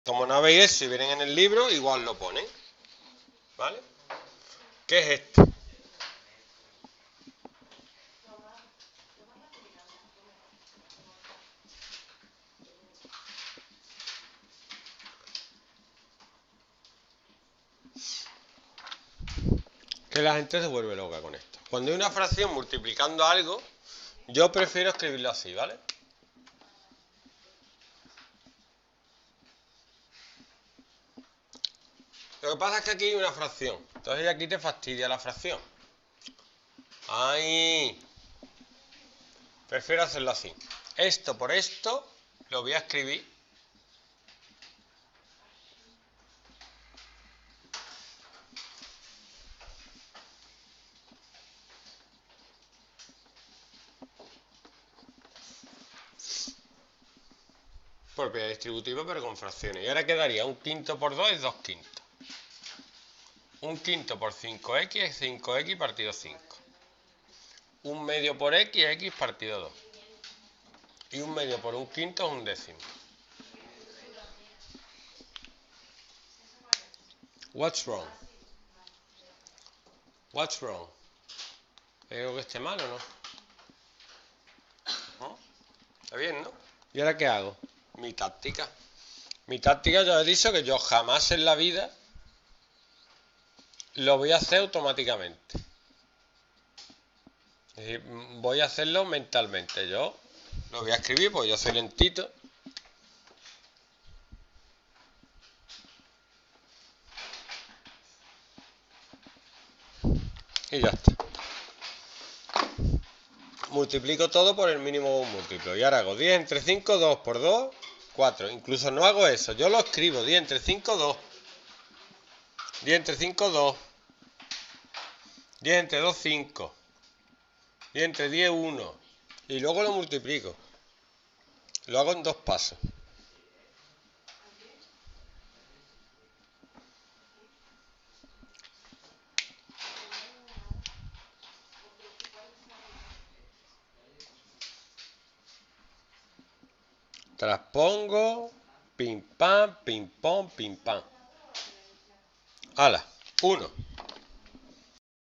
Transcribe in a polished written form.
Como no veis eso y vienen en el libro, igual lo ponen. ¿Vale? ¿Qué es esto? Que la gente se vuelve loca con esto. Cuando hay una fracción multiplicando algo, yo prefiero escribirlo así, ¿vale? Lo que pasa es que aquí hay una fracción. Entonces aquí te fastidia la fracción. ¡Ay! Prefiero hacerlo así. Esto por esto lo voy a escribir. Propiedad distributiva pero con fracciones. Y ahora quedaría un quinto por 2 es 2 quintos. Un quinto por 5x es 5x partido 5. Un medio por x es x partido 2. Y un medio por un quinto es un décimo. What's wrong? What's wrong? ¿Hay algo que esté mal o no? ¿No? Está bien, ¿no? ¿Y ahora qué hago? Mi táctica. Mi táctica, ya he dicho que yo jamás en la vida lo voy a hacer automáticamente. Es decir, voy a hacerlo mentalmente. Yo lo voy a escribir porque yo soy lentito. Y ya está. Multiplico todo por el mínimo múltiplo. Y ahora hago 10 entre 5, 2 por 2, 4. Incluso no hago eso. Yo lo escribo. 10 entre 5, 2. 10 entre 5, 2. 10 entre 2, 5. 10 entre 10, 1. Y luego lo multiplico. Lo hago en 2 pasos. Traspongo. Pim pam, pim pam, pim pam. Hala. 1.